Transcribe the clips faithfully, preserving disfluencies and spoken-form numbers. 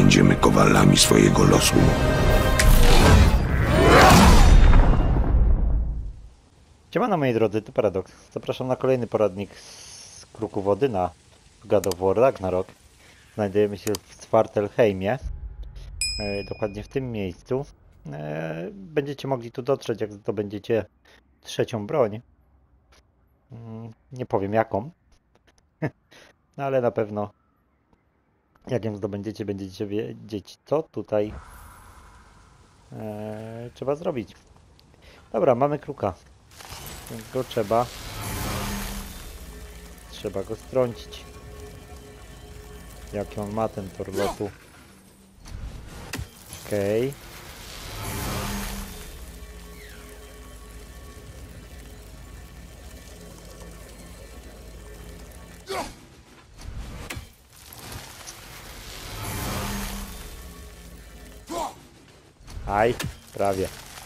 będziemy kowalami swojego losu. Siemano moi drodzy, to Paradox. Zapraszam na kolejny poradnik z Kruku Wody na God of War Ragnarok. Znajdujemy się w Svartalfheimie, e, dokładnie w tym miejscu. E, będziecie mogli tu dotrzeć, jak zdobędziecie trzecią broń. Mm, nie powiem jaką, no ale na pewno jak ją zdobędziecie, będziecie wiedzieć, co tutaj e, trzeba zrobić. Dobra, mamy Kruka, więc go trzeba trzeba go strącić. Jaki on ma ten tor lotu. Okej. Okay. Aj, prawie.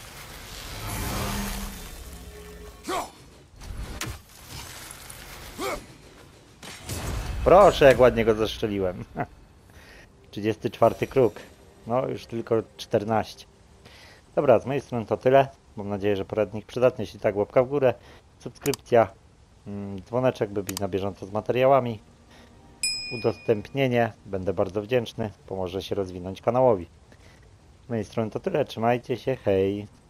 Proszę, jak ładnie go zastrzeliłem. trzydziesty czwarty kruk. No, już tylko czternaście. Dobra, z mojej strony to tyle. Mam nadzieję, że poradnik przydatny. Jeśli tak, łapka w górę, subskrypcja, dzwoneczek, by być na bieżąco z materiałami. Udostępnienie. Będę bardzo wdzięczny. Pomoże się rozwinąć kanałowi. Z mojej strony to tyle. Trzymajcie się. Hej.